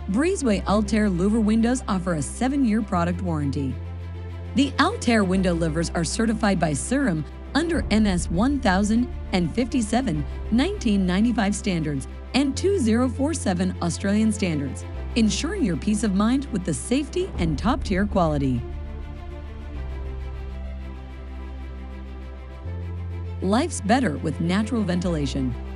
Breezway Altair louver windows offer a 7-year product warranty. The Altair window louvers are certified by SIRIM under MS 1057 1995 standards and 2047 Australian standards, ensuring your peace of mind with the safety and top-tier quality. Life's better with natural ventilation.